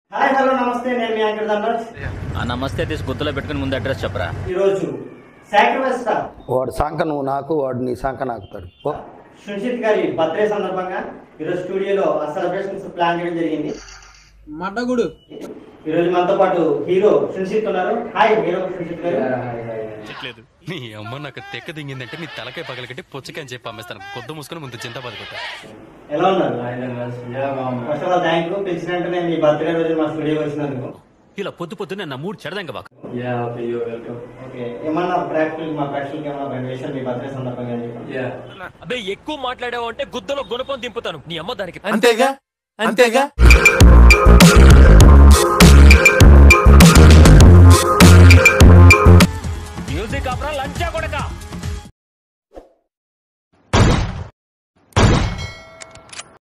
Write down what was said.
Hi hello నమస్తే, నేను మీ anchor Dhanraj. ఆ నమస్తే తీసి గుర్తులో పెట్టుకుని ముందు అడ్రస్ చెప్పరా. ఈరోజు సాక్రిఫైస్ స్టార్ వాడు సాంక నువ్వు నాకు, వాడు నీ సాంక నాకుతాడు. సున్షిత్ గారి బర్త్డే సందర్భంగా ఈరోజు స్టూడియోలో సెలబ్రేషన్స్ ప్లాన్ చేయడం జరిగింది. మడ్డగుడు ఈరోజు మనతో పాటు హీరో సున్షిత్ ఉన్నారు. హాయ్ హీరో సున్షిత్ గారు. లేదు నీ అమ్మ నాకు తెక్క దింగిందంటే నీ తలకాయ పగలగట్టి పుచ్చకాయ అని చెప్పి అమ్మేస్తాను. కొద్దు మూసుకొని ముందు చింత బతుకుంటా. ఎలా ఉన్నారు? First of all thank you, పిలిచిన వెంటనే మీ బర్త్డే రోజు మా స్టూడియోకి వచ్చినందుకు. ఇలా పొద్దు పొద్దున్న నా మూడు చెడదంగా బాక. ఓకే, ఏమన్నా ప్రాక్టికల్ మా ప్రాక్టికల్ ఏమన్నా రెండు విషయాలు మీ బర్త్డే సందర్భంగా చెప్పండి. అబ్బే ఎక్కువ మాట్లాడావు అంటే గుద్దలో గుణపం దింపుతాను నీ అమ్మ దానికి. అంతేగా అంతేగా. మ్యూజిక్ అప్రా లంచా కొడక.